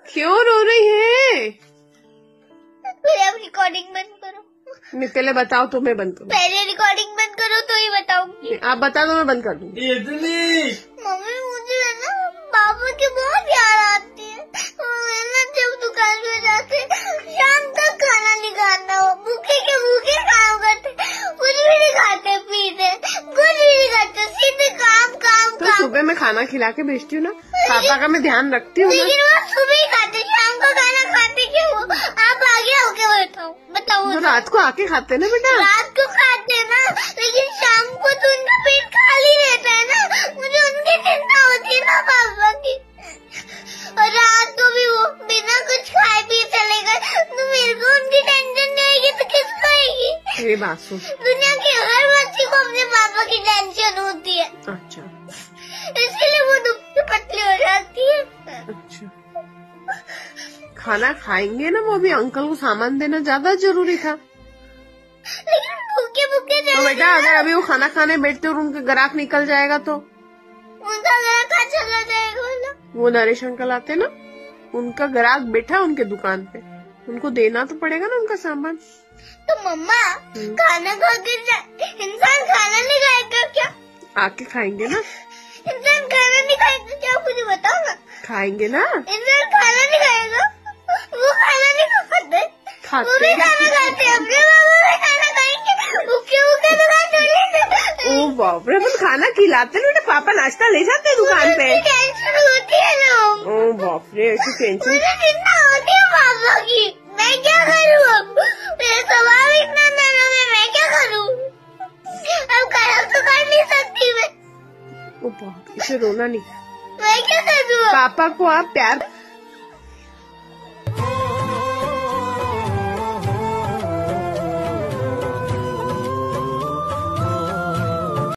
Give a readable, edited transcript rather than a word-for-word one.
क्यों रो रही है? पहले आप रिकॉर्डिंग बंद करो। मैं पहले बताओ तो मैं बंद करूँ। पहले रिकॉर्डिंग बंद करो तो ही बताऊंगी। आप बता दो मैं बंद कर दूंगी। मम्मी मुझे है ना पापा की बहुत याद आती है। ना जब दुकान पे जाते शाम तक खाना नहीं खाता, भूखे के भूखे काम करते, कुछ भी नहीं खाते पीते, कुछ भी नहीं करते, सीधे काम काम तो काम। सुबह मैं खाना खिला के भेजती हूँ ना, पापा का मैं ध्यान रखती हूँ। लेकिन वो सुबह ही खाते, शाम को खाना खाते क्यों? आप आगे होके बताओ बताओ। तो रात को आके खाते ना बेटा। रात को खाते ना, लेकिन शाम को तो उनका पेट खाली रहता है ना, मुझे उनकी चिंता होती है ना पापा की। और रात को भी वो बिना कुछ खाए पिए चले गए तो मेरे को उनकी टेंशन नहीं आएगी तो किसको आएगी? मेरी बात सुन, दुनिया की हर बच्ची को अपने पापा की टेंशन होती है। अच्छा इसलिए वो दुबली पतली हो जाती है। अच्छा, खाना खाएंगे ना, वो भी अंकल को सामान देना ज्यादा जरूरी था। लेकिन भूखे भूखे तो बेटा अगर अभी वो खाना खाने बैठते और उनका ग्राहक निकल जाएगा तो उनका घर कहाँ चला जाएगा ना? वो नरेश अंकल आते ना, उनका ग्राहक बैठा उनके दुकान पे, उनको देना तो पड़ेगा ना उनका सामान। तो मम्मा खाना खा के इंसान खाना नहीं खाएगा क्या? आके खाएंगे ना। इंसान खाना नहीं खाएगा क्या? मुझे बताओ ना। खाएंगे ना। इंसान खाना नहीं खाएगा? वो खाना नहीं खाते, वो भी खाना खाते हैं, अपने बाबा भी खाना खाएंगे, भूखे भूखे दुकान चले। ओ बाप रे, अपन खाना खिलाते ना बेटा, पापा नाश्ता ले जाते दुकान पे। टेंशन होती है ना। ओ बाप रे, ऐसी टेंशन। मुझे चिंता होती है पापा की, मैं क्या करूँ अब? मेरा स्वभाव इतना नरम है, मैं क्या करूँ? अब खराब तो कर नहीं सकती मैं। ओ बाप, इसे रोना नहीं। मैं क्या करूँ? पापा को आप प्यार